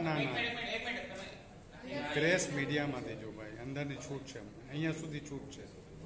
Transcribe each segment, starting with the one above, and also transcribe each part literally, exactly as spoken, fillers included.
ના ના ક્રેશ મીડિયામાં દેજો ભાઈ, અંદરની છૂટ છે, અહીંયા સુધી છૂટ છે.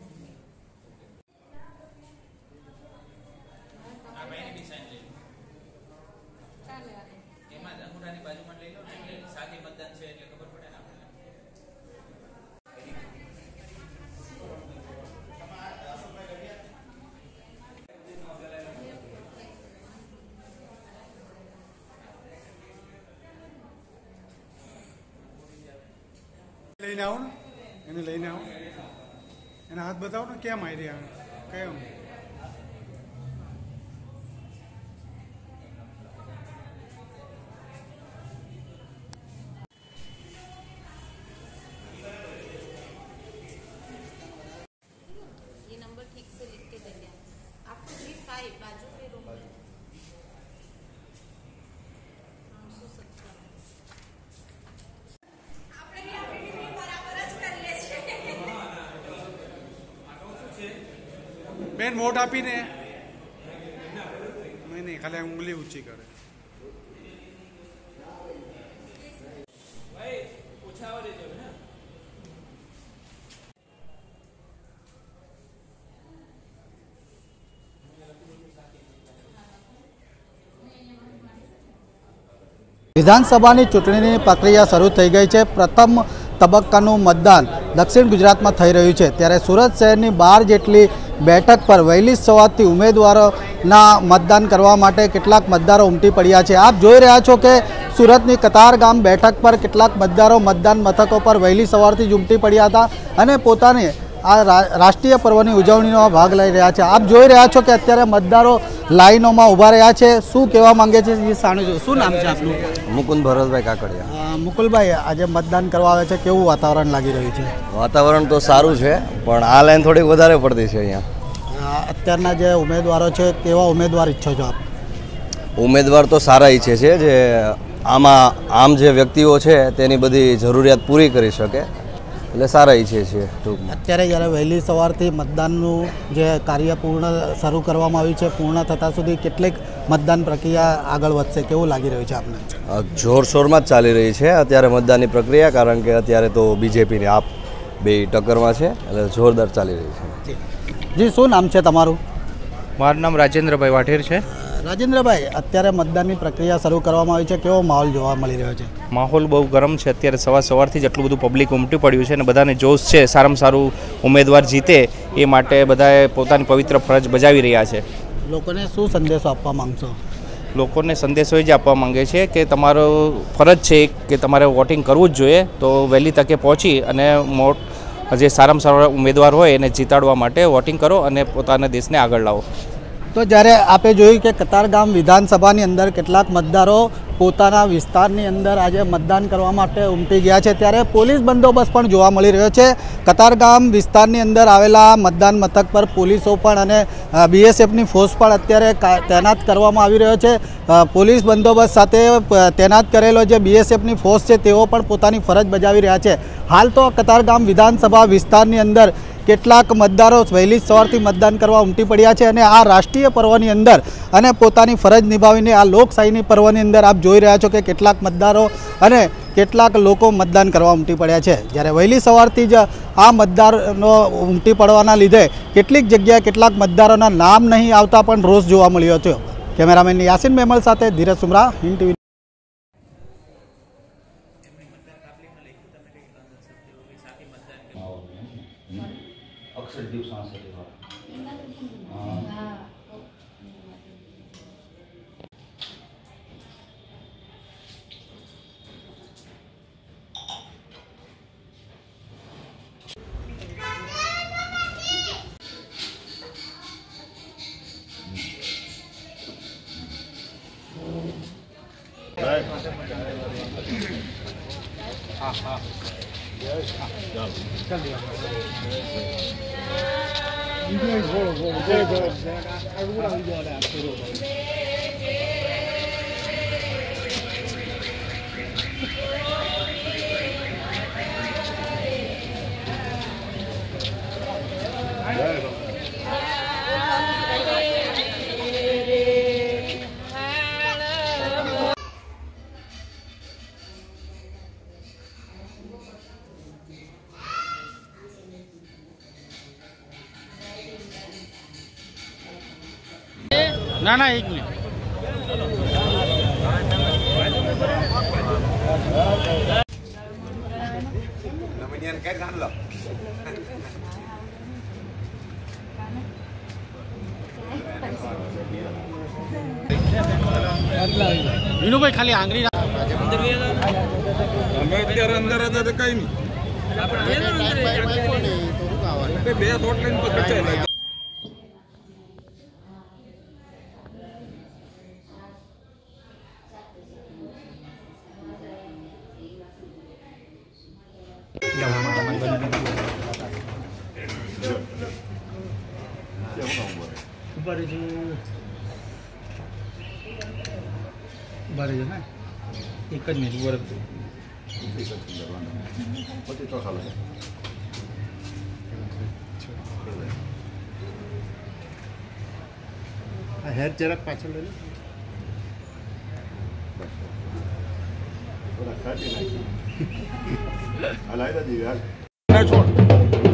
લઈને આવો ને, એને લઈને આવો, એના હાથ બતાવો ને, કેમ આવી રહ્યા કેમ? ये नंबर ठीक से लिख के देंगे आपको. जी फाइव बाजू के रूम में બેન વોટ આપીને નહીં નહીં ખાલી ઉંગલી ઊંચી કરે. વિધાનસભાની ચૂંટણીની પ્રક્રિયા શરૂ થઈ ગઈ છે. પ્રથમ તબક્કાનું મતદાન દક્ષિણ ગુજરાતમાં થઈ રહ્યું છે, ત્યારે સુરત શહેરની બાર જેટલી બેઠક પર વહેલી સવારથી ઉમેદવારોના મતદાન કરવા માટે કેટલાક મતદારો ઉમટી પડ્યા છે. આપ જોઈ રહ્યા છો કે સુરતની કતારગામ બેઠક પર કેટલાક મતદારો મતદાન મથકો પર વહેલી સવારથી જ ઉમટી પડ્યા હતા અને પોતાની આ રાષ્ટ્રીય પર્વની ઉજવણીમાં ભાગ લઈ રહ્યા છે. આપ જોઈ રહ્યા છો કે અત્યારે મતદારો લાઈનોમાં ઊભા રહ્યા છે. શું કહેવા માંગે છે એ સાંભળજો. શું નામ છે આપનું? મુકુંદ ભરતભાઈ કાકડિયા. મુકુલભાઈ, આજે મતદાન કરવા આવે છે, કેવું વાતાવરણ લાગી રહ્યું છે? વાતાવરણ તો સારું છે, પણ આ લાઈન થોડીક વધારે પડતી છે અહીંયા. અત્યારના જે ઉમેદવારો છે, કેવા ઉમેદવાર ઈચ્છો છો આપ? ઉમેદવાર તો સારા ઈચ્છે છે, જે આમાં આમ જે વ્યક્તિઓ છે તેની બધી જરૂરિયાત પૂરી કરી શકે, એટલે સારા ઈચ્છે છે. અત્યારે જ્યારે વહેલી સવારથી મતદાનનું જે કાર્ય પૂર્ણ શરૂ કરવામાં આવ્યું છે, પૂર્ણ થતાં સુધી કેટલીક મતદાન પ્રક્રિયા આગળ વધશે, કેવું લાગી રહ્યું છે આપને? જોરશોરમાં જ ચાલી રહી છે અત્યારે મતદાનની પ્રક્રિયા, કારણ કે અત્યારે તો બીજેપીની આપ બે ટક્કરમાં છે, એટલે જોરદાર ચાલી રહી છે. જી, શું નામ છે તમારું? મારું નામ રાજેન્દ્રભાઈ વાઢેર છે. રાજેન્દ્રભાઈ, અત્યારે મતદાનની પ્રક્રિયા શરૂ કરવામાં આવી છે, કેવો માહોલ જોવા મળી રહ્યો છે? માહોલ બહુ ગરમ છે. અત્યારે સવાર સવારથી જ આટલું બધું પબ્લિક ઉમટી પડ્યું છે અને બધાને જોશ છે સારામાં સારું ઉમેદવાર જીતે એ માટે બધાએ પોતાની પવિત્ર ફરજ બજાવી રહ્યા છે. લોકોને શું સંદેશો આપવા માંગશો? લોકોને સંદેશો એ જ આપવા માંગે છે કે તમારો ફરજ છે કે તમારે વોટિંગ કરવું જ જોઈએ, તો વહેલી તકે પહોંચી અને મોટ જે સારામાં સારા ઉમેદવાર હોય એને જીતાડવા માટે વોટિંગ કરો અને પોતાના દેશને આગળ લાવો. તો જ્યારે આપે જોયું કે કતારગામ વિધાનસભાની અંદર કેટલાક મતદારો પોતાના વિસ્તારની અંદર આજે મતદાન કરવા માટે ઉમટી ગયા છે, ત્યારે પોલીસ બંદોબસ્ત પણ જોવા મળી રહ્યો છે. કતારગામ વિસ્તારની અંદર આવેલા મતદાન મથક પર પોલીસો પણ અને બીએસએફની ફોર્સ પણ અત્યારે તૈનાત કરવામાં આવી રહ્યો છે. પોલીસ બંદોબસ્ત સાથે તૈનાત કરેલો જે બીએસએફની ફોર્સ છે તેઓ પણ પોતાની ફરજ બજાવી રહ્યા છે. હાલ તો કતારગામ વિધાનસભા વિસ્તારની અંદર કેટલાક મતદારો વહેલી સવારથી મતદાન કરવા ઉમટી પડ્યા છે અને આ રાષ્ટ્રીય પર્વની અંદર અને પોતાની ફરજ નિભાવીને આ લોકશાહીની પર્વની અંદર આપ જોઈ રહ્યા છો કે કેટલાક મતદારો અને કેટલાક લોકો મતદાન કરવા ઉમટી પડ્યા છે. જ્યારે વહેલી સવારથી જ આ મતદારનો ઉમટી પડવાના લીધે કેટલીક જગ્યાએ કેટલાક મતદારોના નામ નહીં આવતા પણ રોષ જોવા મળ્યો હતો. કેમેરામેન યાસીન મેમલ સાથે ધીરજ સુમરા, હિન્દ ટીવી. અક્ષરદીપ સાંસદ હા હા ના ના એક મિનિટ વિનુભાઈ ખાલી આંગળી અમે અત્યારે અંદર હતા તો કઈ નહીં બે થોટ લઈને પછી બરાબર છે ને એક જ મિનિટ બરાબર હેર જરાક પાછળ લઈ લો છોડ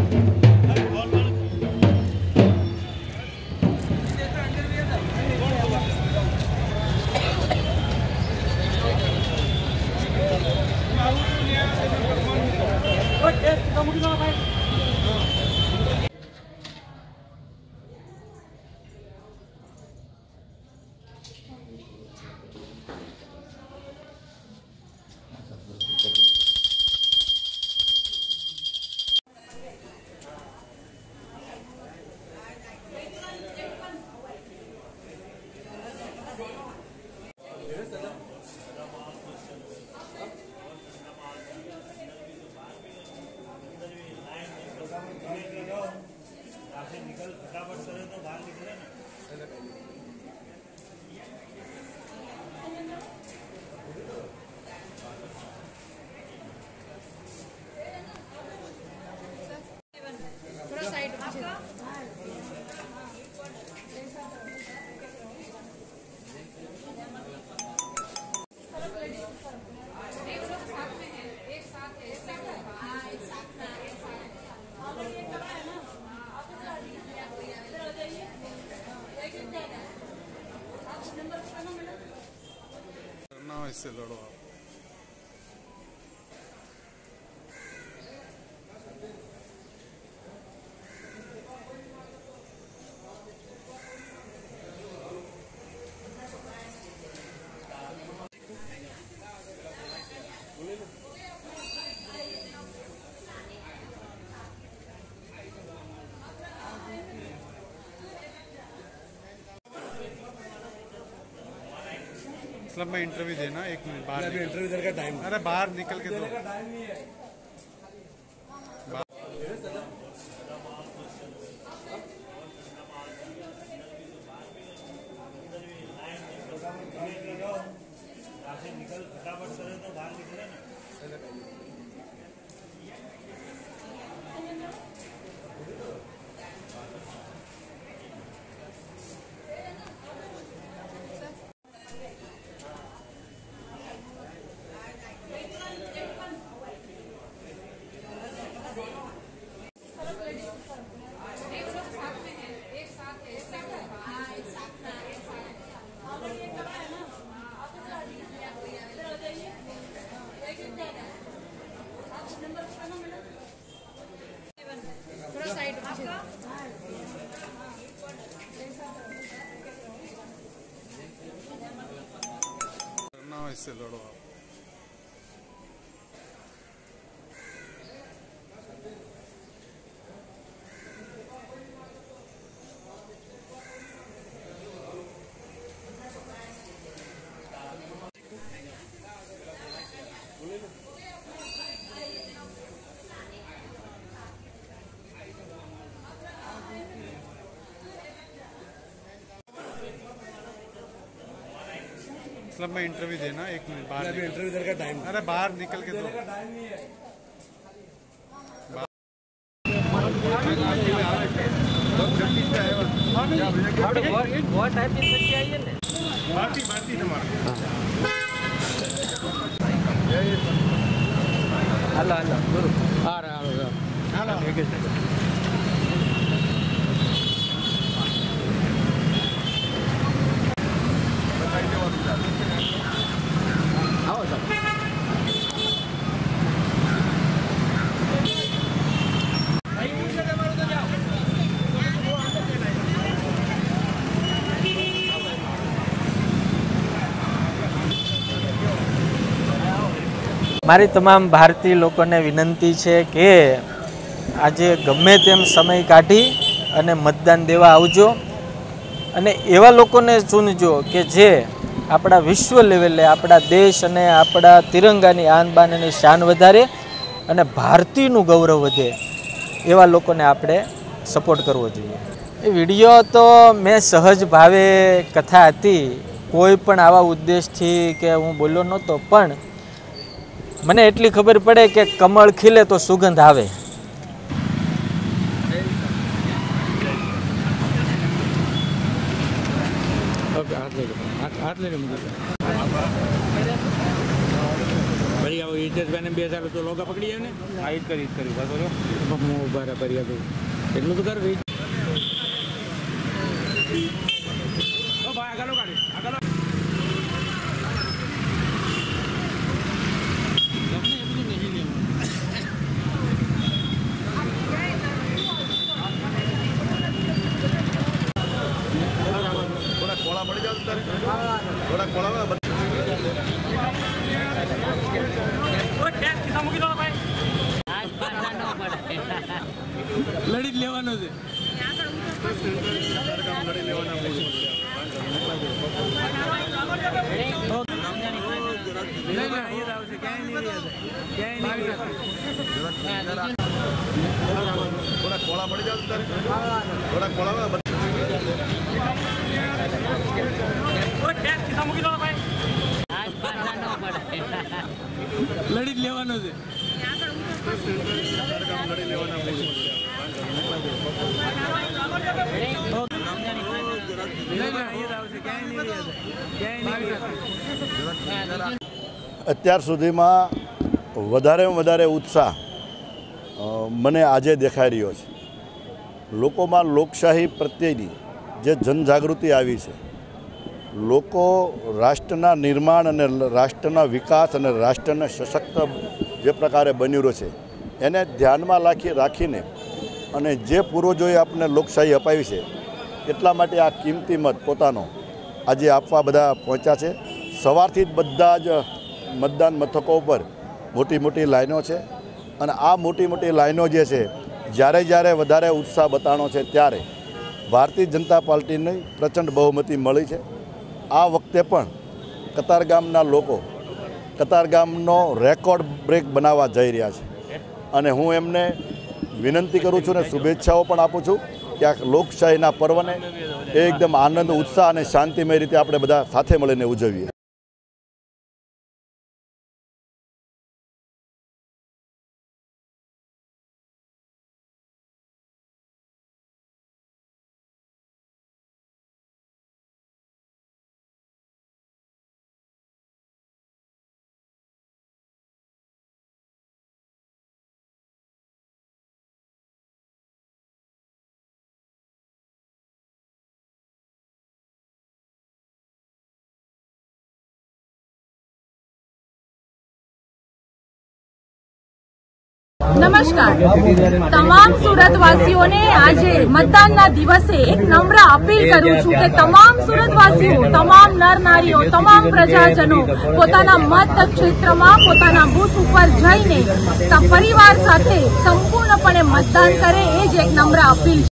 इससे लड़ो आप मतलब मैं इंटरव्यू देना एक मिनट बाहर इंटरव्यू देने का टाइम अरे बाहर निकल के दो निकल फटाफट करे तो बाहर निकले ना इससे लड़ो आप मतलब मैं इंटरव्यू देना एक मिनट बाहर इंटरव्यू देने का टाइम अरे बाहर निकल के दो હાલો હાલો ગુરુ હા હાલો હાલો મારી તમામ ભારતીય લોકોને વિનંતી છે કે આજે ગમે તેમ સમય કાઢી અને મતદાન દેવા આવજો અને એવા લોકોને ચૂનજો કે જે આપણા વિશ્વ લેવલે આપણા દેશ અને આપણા તિરંગાની આન બાન અને શાન વધારે અને ભારતીયનું ગૌરવ વધે એવા લોકોને આપણે સપોર્ટ કરવો જોઈએ. એ વિડીયો તો મેં સહજ ભાવે કથા હતી, કોઈ પણ આવા ઉદ્દેશથી કે હું બોલ્યો નહોતો, પણ મને એટલી ખબર પડે કે કમળ ખીલે તો સુગંધ આવે. બે હજાર તો લોગા પકડી જાય ને આ જ કરી કર્યું બરાબર બરાબર એટલું તો કરવી. આગળ કાઢી આગળ થોડા ખોળા પડી જાવ થોડા ખોળા લડી જ લેવાનો છે. થોડા ખોળા પડી જાવ થોડા ખોળા લડી જ લેવાનો છે. અત્યાર સુધીમાં વધારેમાં વધારે ઉત્સાહ મને આજે દેખાઈ રહ્યો છે. લોકોમાં લોકશાહી પ્રત્યેની જે જનજાગૃતિ આવી છે, લોકો રાષ્ટ્રના નિર્માણ અને રાષ્ટ્રના વિકાસ અને રાષ્ટ્રને સશક્ત જે પ્રકારે બન્યું રહ્યું છે એને ધ્યાનમાં રાખી રાખીને અને જે પૂર્વજોએ આપણને લોકશાહી અપાવી છે એટલા માટે આ કિંમતી મત પોતાનો આજે આપવા બધા પહોંચ્યા છે. સવારથી જ બધા જ મતદાન મથકો ઉપર મોટી મોટી લાઈનો છે અને આ મોટી મોટી લાઈનો જે છે, જ્યારે જ્યારે વધારે ઉત્સાહ બતાણો છે ત્યારે ભારતીય જનતા પાર્ટીની પ્રચંડ બહુમતી મળી છે. આ વખતે પણ કતારગામના લોકો કતારગામનો રેકોર્ડ બ્રેક બનાવવા જઈ રહ્યા છે અને હું એમને વિનંતી કરું છું અને શુભેચ્છાઓ પણ આપું છું કે આ લોકશાહીના પર્વને એકદમ આનંદ, ઉત્સાહ અને શાંતિમય રીતે આપણે બધા સાથે મળીને ઉજવીએ. નમસ્કાર તમામ સુરતવાસીઓને આજે મતદાનના દિવસે એક નમ્ર અપીલ કરું છું કે તમામ સુરતવાસીઓ, તમામ નર નારીઓ, તમામ પ્રજાજનો પોતાના મત ક્ષેત્રમાં પોતાના બૂથ ઉપર જઈને પરિવાર સાથે સંપૂર્ણપણે મતદાન કરે, એ જ એક નમ્ર અપીલ છે.